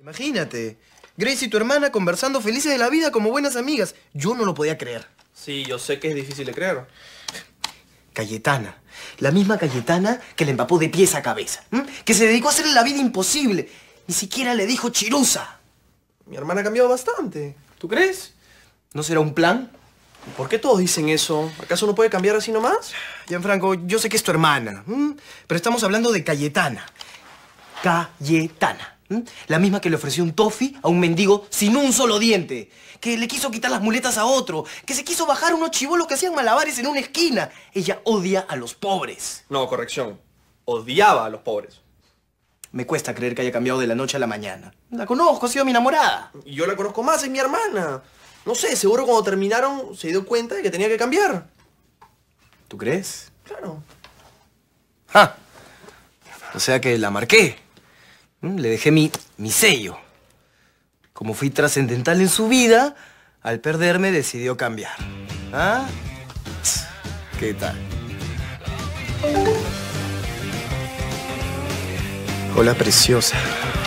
Imagínate, Grace y tu hermana conversando felices de la vida como buenas amigas. Yo no lo podía creer. Sí, yo sé que es difícil de creer. Cayetana, la misma Cayetana que le empapó de pies a cabeza, que se dedicó a hacerle la vida imposible. Ni siquiera le dijo chirusa. Mi hermana ha cambiado bastante. ¿Tú crees? ¿No será un plan? ¿Por qué todos dicen eso? ¿Acaso no puede cambiar así nomás? Gianfranco, yo sé que es tu hermana, pero estamos hablando de Cayetana. Cayetana. La misma que le ofreció un toffee a un mendigo sin un solo diente. Que le quiso quitar las muletas a otro. Que se quiso bajar unos chibolos que hacían malabares en una esquina. Ella odia a los pobres. No, corrección. Odiaba a los pobres. Me cuesta creer que haya cambiado de la noche a la mañana. La conozco, ha sido mi enamorada. Y yo la conozco más, es mi hermana. No sé, seguro cuando terminaron se dio cuenta de que tenía que cambiar. ¿Tú crees? Claro. ¡Ja! O sea que la marqué. Le dejé mi sello. Como fui trascendental en su vida, al perderme decidió cambiar. ¿Ah? ¿Qué tal? Hola, preciosa.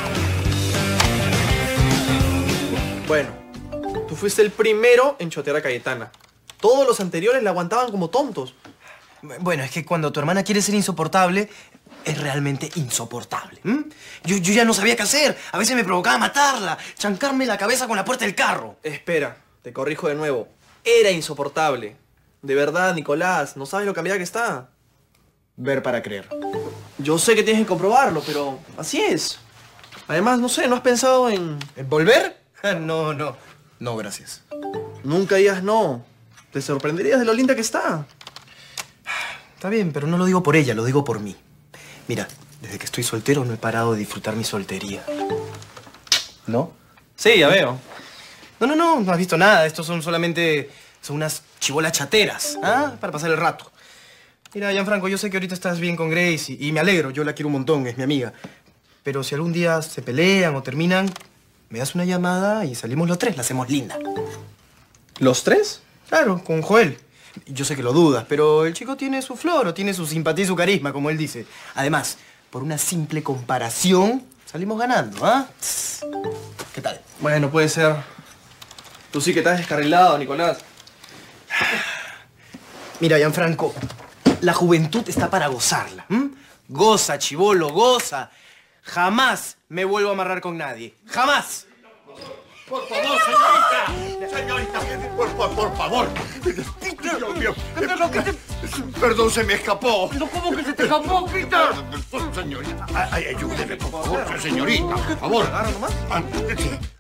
Bueno, tú fuiste el primero en chotear a Cayetana. Todos los anteriores la aguantaban como tontos. Bueno, es que cuando tu hermana quiere ser insoportable, es realmente insoportable. Yo ya no sabía qué hacer. A veces me provocaba matarla, chancarme la cabeza con la puerta del carro. Espera, te corrijo de nuevo. Era insoportable. De verdad, Nicolás, no sabes lo cambiada que está. Ver para creer. Yo sé que tienes que comprobarlo, pero así es. Además, no sé, ¿no has pensado en...? ¿En volver? No, no. No, gracias. Nunca digas no. Te sorprenderías de lo linda que está. Está bien, pero no lo digo por ella, lo digo por mí. Mira, desde que estoy soltero no he parado de disfrutar mi soltería. ¿No? Sí, ya veo. No has visto nada. Estos son solamente... son unas chibolas chateras, para pasar el rato. Mira, Gianfranco, yo sé que ahorita estás bien con Grace y me alegro. Yo la quiero un montón, es mi amiga. Pero si algún día se pelean o terminan, me das una llamada y salimos los tres, la hacemos linda. ¿Los tres? Claro, con Joel. Yo sé que lo dudas, pero el chico tiene su flor, o tiene su simpatía y su carisma, como él dice. Además, por una simple comparación, salimos ganando, ¿Qué tal? Bueno, puede ser. Tú sí que estás descarrilado, Nicolás. Mira, Gianfranco, la juventud está para gozarla. Goza, chibolo, goza. Jamás me vuelvo a amarrar con nadie. ¡Jamás! ¡Por favor, señorita! ¡Señorita! ¡Por favor! ¡Dios mío! Perdón, se me escapó. ¿Pero cómo que se te escapó, Peter? Señorita, ayúdeme, por favor, señorita. Por favor. ¿Agarra nomás? Sí.